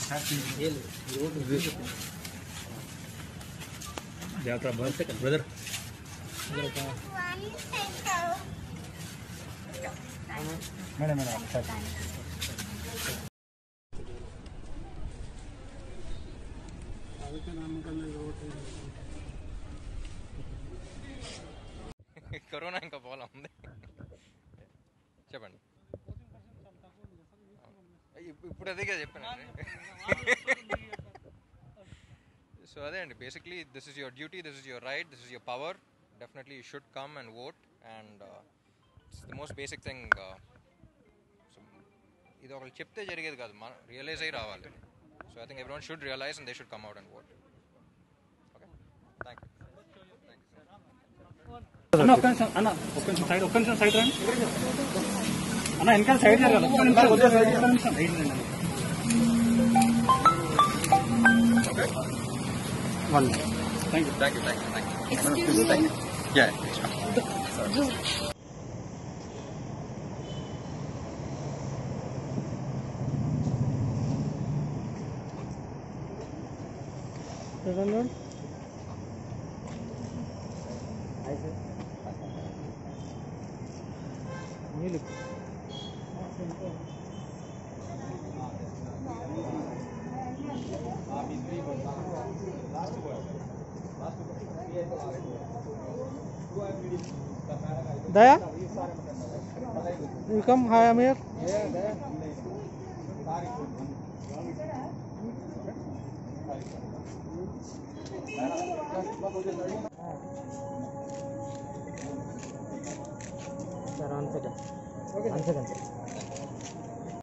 Brother madam corona ఇంకా పోలా ఉంది. చెప్పండి. ఇప్పుడు అదేగా చెప్పానండి. సో అదే అండి, basically this is your duty, this is your right, this is your power. Definitely you should come and vote, and it's the most basic thing. So ఇది ఒకళ్ళు చెప్తే జరిగేది కాదు, మనం రియలైజ్ అయ్యి రావాలి. So I think everyone should realise and they should come out and vote. Okay, thank you. అన్న ఒక్క నిమిషం అన్న, ఒక్క నిమిషం సైడ్ రండి అన్న, వెనకాల సైడ్ జరగాలి. ఒక్క నిమిషం సైడ్ రండి. Thank you. Excuse me? Yeah. Daya? You come, hi Amir. Sir, 1 second. Okay. 1 second.